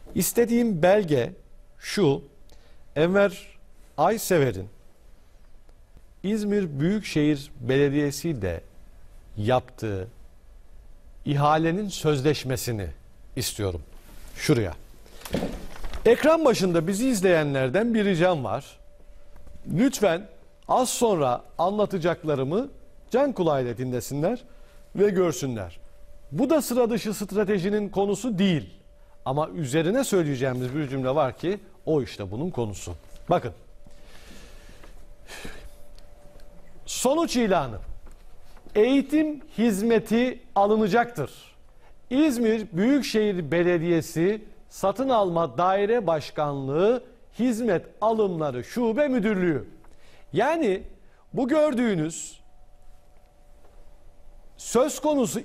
İstediğim belge şu: Enver Aysever'in İzmir Büyükşehir Belediyesi ile yaptığı ihalenin sözleşmesini istiyorum. Şuraya. Ekran başında bizi izleyenlerden bir ricam var. Lütfen az sonra anlatacaklarımı can kulağıyla dinlesinler ve görsünler. Bu da sıra dışı stratejinin konusu değil. Ama üzerine söyleyeceğimiz bir cümle var ki o işte bunun konusu. Bakın. Sonuç ilanı. Eğitim hizmeti alınacaktır. İzmir Büyükşehir Belediyesi Satın Alma Daire Başkanlığı Hizmet Alımları Şube Müdürlüğü. Yani bu gördüğünüz söz konusu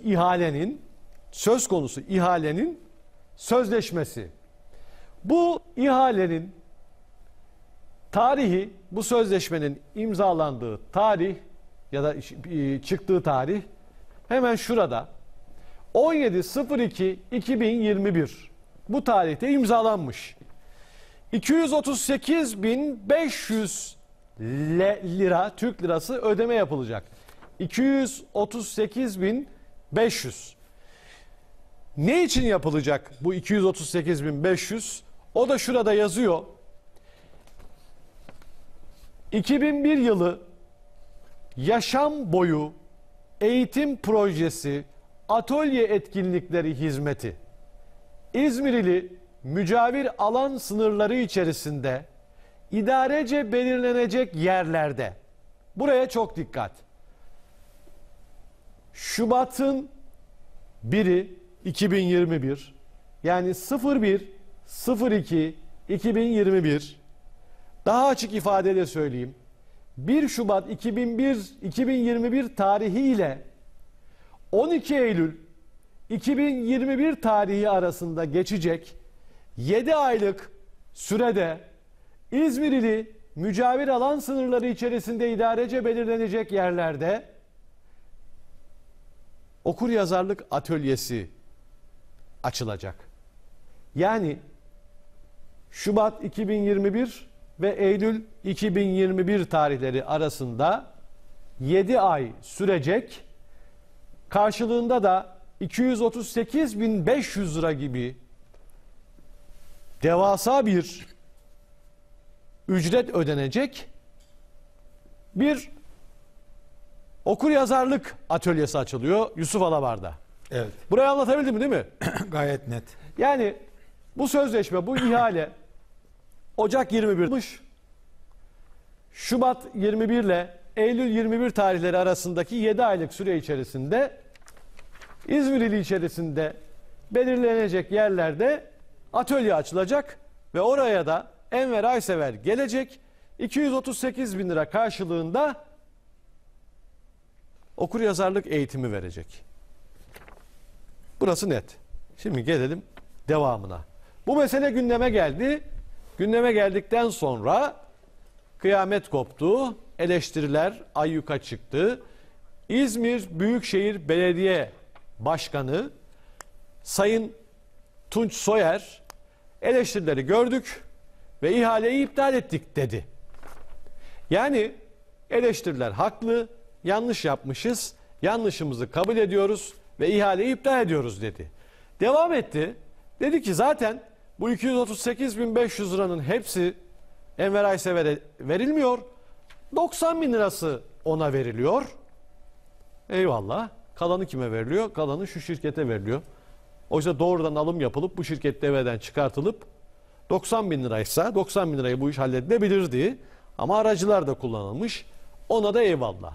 ihalenin sözleşmesi. Bu ihalenin tarihi, bu sözleşmenin imzalandığı tarih ya da çıktığı tarih hemen şurada. 17.02.2021 bu tarihte imzalanmış. 238.500 lira Türk lirası ödeme yapılacak. 238.500. Ne için yapılacak bu 238.500? O da şurada yazıyor. 2001 yılı yaşam boyu eğitim projesi atölye etkinlikleri hizmeti İzmirli mücavir alan sınırları içerisinde idarece belirlenecek yerlerde, buraya çok dikkat, Şubat'ın 1'i 2021 yani 01.02.2021, daha açık ifadeyle söyleyeyim, 1 Şubat 2021 tarihi ile 12 Eylül 2021 tarihi arasında geçecek 7 aylık sürede İzmirli mücavir alan sınırları içerisinde idarece belirlenecek yerlerde okuryazarlık atölyesi açılacak. Yani Şubat 2021 ve Eylül 2021 tarihleri arasında 7 ay sürecek. Karşılığında da 238.500 lira gibi devasa bir ücret ödenecek bir okuryazarlık atölyesi açılıyor Yusuf Alavar'da. Evet. Burayı anlatabildim mi, değil mi? Gayet net. Yani bu sözleşme, bu ihale Ocak 21'miş. Şubat 21 ile Eylül 21 tarihleri arasındaki 7 aylık süre içerisinde İzmir ili içerisinde belirlenecek yerlerde atölye açılacak ve oraya da Enver Aysever gelecek. 238.000 lira karşılığında okuryazarlık eğitimi verecek. Burası net. Şimdi gelelim devamına. Bu mesele gündeme geldi. Gündeme geldikten sonra kıyamet koptu. Eleştiriler ayyuka çıktı. İzmir Büyükşehir Belediye Başkanı Sayın Tunç Soyer eleştirileri gördük ve ihaleyi iptal ettik dedi. Yani eleştiriler haklı, yanlış yapmışız, yanlışımızı kabul ediyoruz ve ihaleyi iptal ediyoruz dedi. Devam etti. Dedi ki zaten bu 238.500 liranın hepsi Enver Aysever'e verilmiyor. 90.000 lirası ona veriliyor. Eyvallah. Kalanı kime veriliyor? Kalanı şu şirkete veriliyor. Oysa doğrudan alım yapılıp bu şirket devreden çıkartılıp 90.000 liraysa 90.000 lirayı bu iş halledilebilirdi. Ama aracılar da kullanılmış. Ona da eyvallah.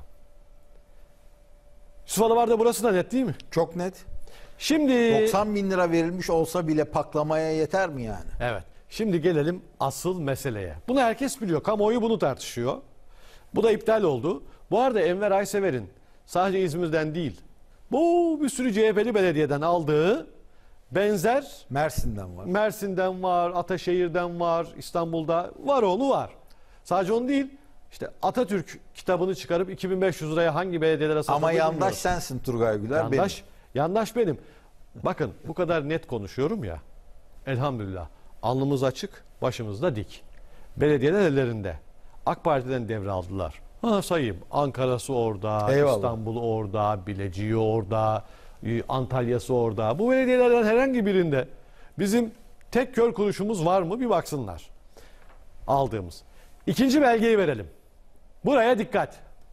Yusuf Alavar'da burası da net değil mi? Çok net. Şimdi 90.000 lira verilmiş olsa bile paklamaya yeter mi yani? evet. Şimdi gelelim asıl meseleye. Bunu herkes biliyor. Kamuoyu bunu tartışıyor. Bu da iptal oldu. Bu arada Enver Aysever'in sadece İzmir'den değil, bu bir sürü CHP'li belediyeden aldığı benzer Mersin'den var, Ataşehir'den var, İstanbul'da var, oğlu var. Sadece onu değil. İşte Atatürk kitabını çıkarıp 2.500 liraya hangi belediyelere satıldı ama yandaş bilmiyorum. sensin Turgay Güler. Yandaş benim. Bakın bu kadar net konuşuyorum ya. Elhamdülillah. Alnımız açık, başımız da dik. Belediyeler ellerinde. AK Parti'den devraldılar. Sayayım. Ankara'sı orada, Eyvallah. İstanbul orada, Bilecik'i orada, Antalya'sı orada. Bu belediyelerden herhangi birinde bizim tek kör kuruşumuz var mı? Bir baksınlar. Aldığımız. İkinci belgeyi verelim. Buraya dikkat.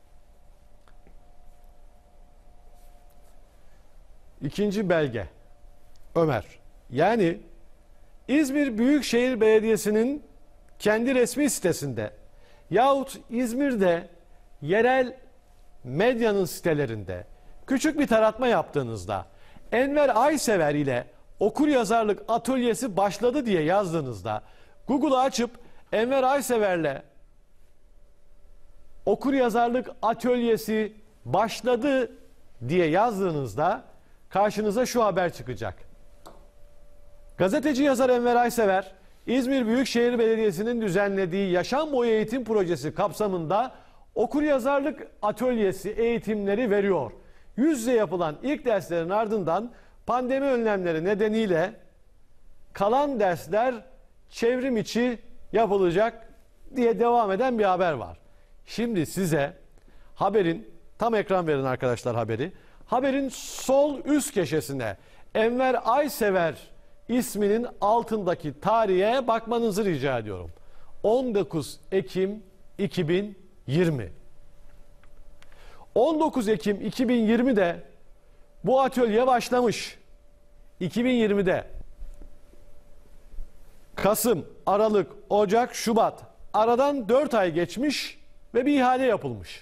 İkinci belge. Ömer. Yani İzmir Büyükşehir Belediyesi'nin kendi resmi sitesinde yahut İzmir'de yerel medyanın sitelerinde küçük bir taratma yaptığınızda Enver Aysever ile okuryazarlık atölyesi başladı diye yazdığınızda Google'u açıp Enver Aysever'le okuryazarlık atölyesi başladı diye yazdığınızda karşınıza şu haber çıkacak. Gazeteci yazar Enver Aysever, İzmir Büyükşehir Belediyesi'nin düzenlediği yaşam boyu eğitim projesi kapsamında okuryazarlık atölyesi eğitimleri veriyor. Yüz yüze yapılan ilk derslerin ardından pandemi önlemleri nedeniyle kalan dersler çevrim içi yapılacak diye devam eden bir haber var. Şimdi size haberin, tam ekran verin arkadaşlar haberi. Haberin sol üst köşesine Enver Aysever isminin altındaki tarihe bakmanızı rica ediyorum. 19 Ekim 2020. 19 Ekim 2020'de bu atölye başlamış. 2020'de Kasım, Aralık, Ocak, Şubat aradan 4 ay geçmiş ve bir ihale yapılmış.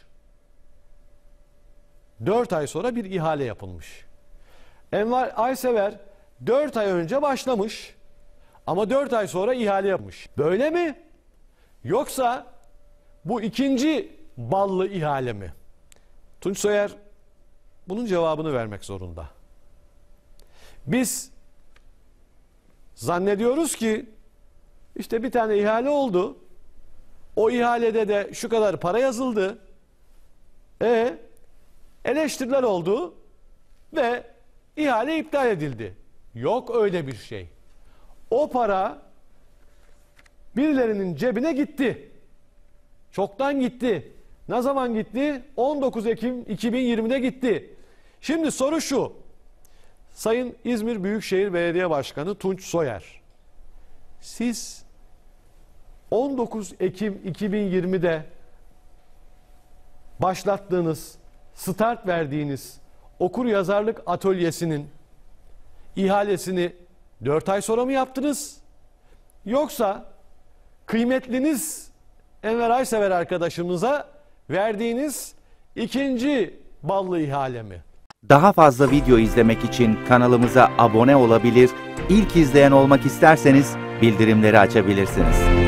4 ay sonra bir ihale yapılmış. Enver Aysever 4 ay önce başlamış ama 4 ay sonra ihale yapmış. Böyle mi? Yoksa bu ikinci ballı ihale mi? Tunç Soyer bunun cevabını vermek zorunda. Biz zannediyoruz ki işte bir tane ihale oldu. O ihalede de şu kadar para yazıldı. Eleştiriler oldu ve ihale iptal edildi. Yok öyle bir şey. O para birilerinin cebine gitti. Çoktan gitti. Ne zaman gitti? 19 Ekim 2020'de gitti. Şimdi soru şu. Sayın İzmir Büyükşehir Belediye Başkanı Tunç Soyer, siz 19 Ekim 2020'de başlattığınız, start verdiğiniz okuryazarlık atölyesinin ihalesini 4 ay sonra mı yaptınız? Yoksa kıymetliniz Enver Aysever arkadaşımıza verdiğiniz ikinci ballı ihale mi? Daha fazla video izlemek için kanalımıza abone olabilir, ilk izleyen olmak isterseniz bildirimleri açabilirsiniz.